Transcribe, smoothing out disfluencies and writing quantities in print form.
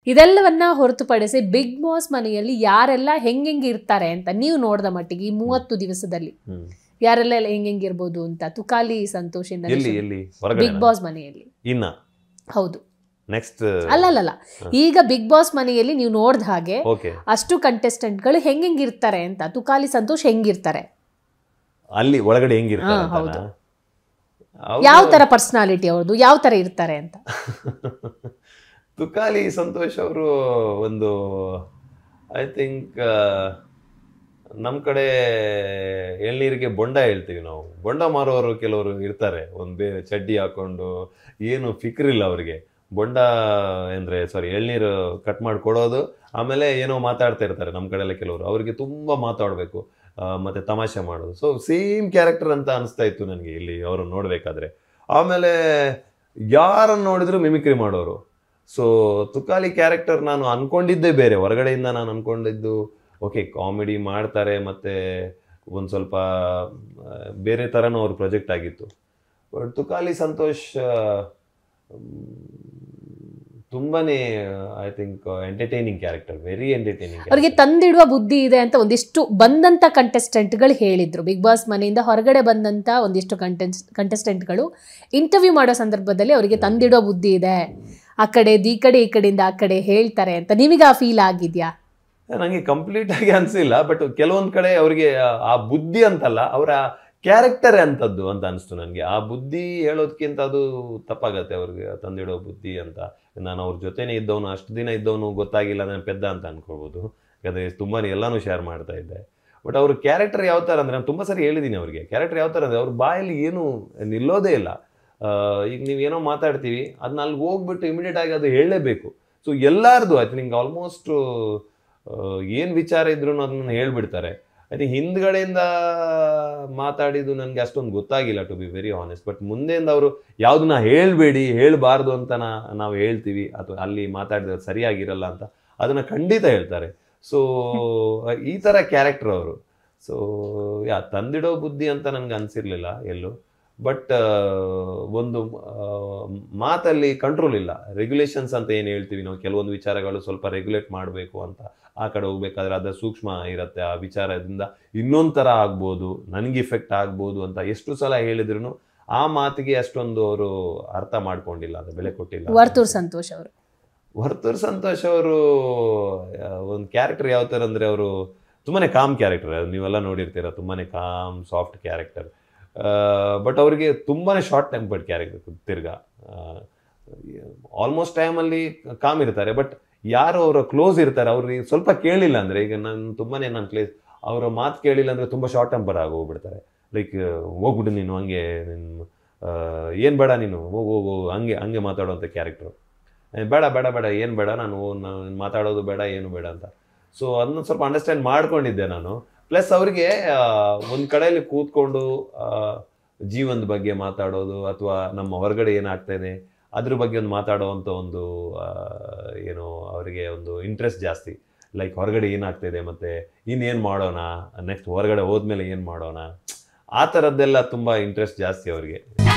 ಇದೆಲ್ಲವನ್ನ ಹೊರತುಪಡಿಸಿ big boss ಮನೆಯಲ್ಲಿ ಯಾರೆಲ್ಲ ಹೆಂಗೆಂಗೆ ಇರ್ತಾರೆ ಅಂತ ನೀವು ನೋಡಿದ ಮಟ್ಟಿಗೆ ಈ 30 ದಿವಸದಲ್ಲಿ ಯಾರೆಲ್ಲ ಹೆಂಗೆಂಗಿರ್ಬೋದು ಅಂತ ತುಕಾಲಿ ಸಂತೋಷ್ ಇಂದ ಬಿಗ್ ಬಾಸ್ ಮನೆಯಲ್ಲಿ ಹೌದು ನೆಕ್ಸ್ಟ್ ಅಲ್ಲಲ್ಲ ಈಗ ಬಿಗ್ ಬಾಸ್ ಮನೆಯಲ್ಲಿ ನೀವು ನೋಡ್ದ ಹಾಗೆ ಅಷ್ಟು ಕಂಟೆಸ್ಟೆಂಟ್ಗಳು ಹೆಂಗೆಂಗಿರ್ತಾರೆ ಅಂತ ತುಕಾಲಿ ಸಂತೋಷ್ ಹೆಂಗಿರ್ತಾರೆ ಅಲ್ಲಿ ಒಳಗಡೆ ಹೆಂಗಿರ್ತಾರೆ ಹೌದು ಯಾವ ತರ ಪರ್ಸನಾಲಿಟಿ ಅವ್ರದ್ದು ಯಾವ ತರ ಇರ್ತಾರೆ ಅಂತ ತುಕಾಲಿ ಸಂತೋಷ್ ಅವರು ಒಂದು ಐ ಥಿಂಕ್ ನಮ್ಮ ಕಡೆ ಎಳ್ನೀರಿಗೆ ಬೊಂಡ ಹೇಳ್ತೀವಿ ನಾವು, ಬೊಂಡ ಮಾರುವವರು ಕೆಲವರು ಇರ್ತಾರೆ, ಒಂದು ಚಡ್ಡಿ ಹಾಕೊಂಡು ಏನು ಫಿಕ್ರಿಲ್ಲ ಅವರಿಗೆ. ಬೊಂಡ ಅಂದರೆ ಎಳ್ನೀರು ಕಟ್ ಮಾಡಿ ಕೊಡೋದು, ಆಮೇಲೆ ಏನೋ ಮಾತಾಡ್ತಾ ಇರ್ತಾರೆ ನಮ್ಮ ಕಡೆ ಎಲ್ಲ ಕೆಲವರು, ಅವರಿಗೆ ತುಂಬ ಮಾತಾಡಬೇಕು ಮತ್ತು ತಮಾಷೆ ಮಾಡೋದು. ಸೊ ಸೇಮ್ ಕ್ಯಾರೆಕ್ಟರ್ ಅಂತ ಅನಿಸ್ತಾ ಇತ್ತು ನನಗೆ ಇಲ್ಲಿ ಅವರು ನೋಡಬೇಕಾದ್ರೆ. ಆಮೇಲೆ ಯಾರನ್ನು ನೋಡಿದ್ರು ಮಿಮಿಕ್ರಿ ಮಾಡೋರು. ಸೊ ತುಕಾಲಿ ಕ್ಯಾರೆಕ್ಟರ್ ನಾನು ಅಂದ್ಕೊಂಡಿದ್ದೇ ಬೇರೆ, ಹೊರಗಡೆಯಿಂದ ನಾನು ಅಂದ್ಕೊಂಡಿದ್ದು ಓಕೆ ಕಾಮಿಡಿ ಮಾಡ್ತಾರೆ ಮತ್ತು ಒಂದು ಸ್ವಲ್ಪ ಬೇರೆ ಥರನೂ ಅವ್ರ ಪ್ರಾಜೆಕ್ಟ್ ಆಗಿತ್ತು. ಬಟ್ ತುಕಾಲಿ ಸಂತೋಷ್ ತುಂಬಾನೇ I think entertaining character, very entertaining. ಅವರಿಗೆ ತಂದಿಡುವ ಬುದ್ಧಿ ಇದೆ ಅಂತ ಒಂದಿಷ್ಟು ಬಂದಂಥ ಕಂಟೆಸ್ಟೆಂಟ್ಗಳು ಹೇಳಿದರು. ಬಿಗ್ ಬಾಸ್ ಮನೆಯಿಂದ ಹೊರಗಡೆ ಬಂದಂಥ ಒಂದಿಷ್ಟು ಕಂಟೆಸ್ಟೆಂಟ್ಗಳು ಇಂಟರ್ವ್ಯೂ ಮಾಡೋ ಸಂದರ್ಭದಲ್ಲಿ ಅವರಿಗೆ ತಂದಿಡೋ ಬುದ್ಧಿ ಇದೆ, ಆ ಕಡೆ ಈ ಕಡೆ ಈ ಕಡೆಯಿಂದ ಆ ಕಡೆ ಹೇಳ್ತಾರೆ ಅಂತ. ನಿಮಗೆ ಆ ಫೀಲ್ ಆಗಿದೆಯಾ? ನನಗೆ ಕಂಪ್ಲೀಟ್ ಆಗಿ ಅನಿಸಿಲ್ಲ, ಬಟ್ ಕೆಲವೊಂದು ಕಡೆ ಅವರಿಗೆ ಆ ಬುದ್ಧಿ ಅಂತಲ್ಲ, ಅವರ ಕ್ಯಾರೆಕ್ಟರ್ ಅಂಥದ್ದು ಅಂತ ಅನಿಸ್ತು ನನಗೆ. ಆ ಬುದ್ಧಿ ಹೇಳೋದಕ್ಕಿಂತ ಅದು ತಪ್ಪಾಗತ್ತೆ ಅವ್ರಿಗೆ ತಂದಿಡೋ ಬುದ್ಧಿ ಅಂತ. ನಾನು ಅವ್ರ ಜೊತೆನೇ ಇದ್ದವನು, ಅಷ್ಟು ದಿನ ಇದ್ದವನು ಗೊತ್ತಾಗಿಲ್ಲ ನಾನು ಪೆದ್ದ ಅಂತ ಅನ್ಕೊಳ್ಬೋದು, ಯಾಕಂದರೆ ತುಂಬಾ ಎಲ್ಲನೂ ಶೇರ್ ಮಾಡ್ತಾ ಇದ್ದೆ. ಬಟ್ ಅವ್ರ ಕ್ಯಾರೆಕ್ಟರ್ ಯಾವ ಥರ ಅಂದರೆ, ನಾನು ತುಂಬ ಸರಿ ಹೇಳಿದ್ದೀನಿ ಅವ್ರಿಗೆ, ಕ್ಯಾರೆಕ್ಟರ್ ಯಾವ ಥರ ಅಂದರೆ ಅವ್ರ ಬಾಯಲ್ಲಿ ಏನು ನಿಲ್ಲೋದೇ ಇಲ್ಲ. ಈಗ ನೀವೇನೋ ಮಾತಾಡ್ತೀವಿ, ಅದನ್ನ ಅಲ್ಲಿ ಹೋಗ್ಬಿಟ್ಟು ಇಮಿಡಿಯೇಟ್ ಆಗಿ ಅದು ಹೇಳಲೇಬೇಕು. ಸೊ ಎಲ್ಲಾರ್ದು ಐ ಥಿಂಕ್ ಆಲ್ಮೋಸ್ಟ್ ಏನು ವಿಚಾರ ಇದ್ರು ಅದನ್ನ ಹೇಳ್ಬಿಡ್ತಾರೆ. ಐ ಥಿಂಕ್ ಹಿಂದ್ಗಡೆಯಿಂದ ಮಾತಾಡಿದ್ದು ನನಗೆ ಅಷ್ಟೊಂದು ಗೊತ್ತಾಗಿಲ್ಲ, to be very honest. But ಮುಂದೆಯಿಂದ ಅವರು ಯಾವುದನ್ನ ಹೇಳಬೇಡಿ, ಹೇಳಬಾರ್ದು ಅಂತ ನಾವು ಹೇಳ್ತೀವಿ, ಅಥವಾ ಅಲ್ಲಿ ಮಾತಾಡಿದ್ರೆ ಸರಿಯಾಗಿರಲ್ಲ ಅಂತ ಅದನ್ನು ಖಂಡಿತ ಹೇಳ್ತಾರೆ. ಸೊ ಈ ಥರ ಕ್ಯಾರೆಕ್ಟರ್ ಅವರು. ಸೊ ತಂದಿಡೋ ಬುದ್ಧಿ ಅಂತ ನನಗೆ ಅನಿಸಿರ್ಲಿಲ್ಲ ಎಲ್ಲೂ. ಬಟ್ ಒಂದು ಮಾತಲ್ಲಿ ಕಂಟ್ರೋಲ್ ಇಲ್ಲ, ರೆಗ್ಯುಲೇಷನ್ಸ್ ಅಂತ ಏನು ಹೇಳ್ತೀವಿ ನಾವು, ಕೆಲವೊಂದು ವಿಚಾರಗಳು ಸ್ವಲ್ಪ ರೆಗ್ಯುಲೇಟ್ ಮಾಡಬೇಕು ಅಂತ, ಆ ಕಡೆ ಹೋಗ್ಬೇಕಾದ್ರೆ ಅದರ ಸೂಕ್ಷ್ಮ ಇರುತ್ತೆ, ಆ ವಿಚಾರದಿಂದ ಇನ್ನೊಂದು ಥರ ಆಗ್ಬೋದು, ನನಗೆ ಇಫೆಕ್ಟ್ ಆಗ್ಬೋದು ಅಂತ ಎಷ್ಟು ಸಲ ಹೇಳಿದ್ರು ಆ ಮಾತಿಗೆ ಅಷ್ಟೊಂದು ಅವರು ಅರ್ಥ ಮಾಡ್ಕೊಂಡಿಲ್ಲ, ಅದು ಬೆಲೆ ಕೊಟ್ಟಿಲ್ಲ. ವರ್ತೂರ್ ಸಂತೋಷ್ ಅವರು ಒಂದು ಕ್ಯಾರೆಕ್ಟರ್ ಯಾವ ಥರ ಅಂದರೆ, ಅವರು ತುಂಬಾ ಕಾಮ್ ಕ್ಯಾರೆಕ್ಟರ್, ನೀವೆಲ್ಲ ನೋಡಿರ್ತೀರ, ತುಂಬಾ ಕಾಮ್ ಸಾಫ್ಟ್ ಕ್ಯಾರೆಕ್ಟರ್. ಬಟ್ ಅವರಿಗೆ ತುಂಬಾ ಶಾರ್ಟ್ ಟೆಂಪರ್ಡ್ ಕ್ಯಾರೆಕ್ಟರ್. ತಿರ್ಗಾ ಆಲ್ಮೋಸ್ಟ್ ಟೈಮಲ್ಲಿ ಕಾಮ್ ಇರ್ತಾರೆ, ಬಟ್ ಯಾರು ಅವರ ಕ್ಲೋಸ್ ಇರ್ತಾರೆ ಅವ್ರಿಗೆ ಸ್ವಲ್ಪ ಕೇಳಿಲ್ಲ ಅಂದರೆ, ಈಗ ನನ್ನ ಕ್ಲೇಸ್ ಅವರ ಮಾತು ಕೇಳಿಲ್ಲ ಅಂದರೆ ತುಂಬ ಶಾರ್ಟ್ ಟೆಂಪರ್ ಆಗಿ ಹೋಗ್ಬಿಡ್ತಾರೆ. ಲೈಕ್ ಹೋಗ್ಬಿಡು ನೀನು, ಹಂಗೆ ಏನು ಬೇಡ ನೀನು ಹೋಗು ಹಂಗೆ ಮಾತಾಡೋವಂಥ ಕ್ಯಾರೆಕ್ಟ್ರು. ಬೇಡ ಬೇಡ ಬೇಡ ಏನು ಬೇಡ, ನಾನು ಮಾತಾಡೋದು ಬೇಡ, ಏನು ಬೇಡ ಅಂತ. ಸೊ ಅದನ್ನ ಸ್ವಲ್ಪ ಅಂಡರ್ಸ್ಟ್ಯಾಂಡ್ ಮಾಡ್ಕೊಂಡಿದ್ದೆ ನಾನು. ಪ್ಲಸ್ ಅವ್ರಿಗೆ ಒಂದು ಕಡೆಯಲ್ಲಿ ಕೂತ್ಕೊಂಡು ಜೀವನದ ಬಗ್ಗೆ ಮಾತಾಡೋದು, ಅಥವಾ ನಮ್ಮ ಹೊರಗಡೆ ಏನಾಗ್ತಾಯಿದೆ ಅದ್ರ ಬಗ್ಗೆ ಒಂದು ಮಾತಾಡೋವಂಥ ಒಂದು ಏನು ಅವರಿಗೆ ಒಂದು ಇಂಟ್ರೆಸ್ಟ್ ಜಾಸ್ತಿ. ಲೈಕ್ ಹೊರಗಡೆ ಏನಾಗ್ತಾಯಿದೆ, ಮತ್ತು ಇನ್ನೇನು ಮಾಡೋಣ, ನೆಕ್ಸ್ಟ್ ಹೊರಗಡೆ ಹೋದ್ಮೇಲೆ ಏನು ಮಾಡೋಣ, ಆ ಥರದ್ದೆಲ್ಲ ತುಂಬ ಇಂಟ್ರೆಸ್ಟ್ ಜಾಸ್ತಿ ಅವರಿಗೆ.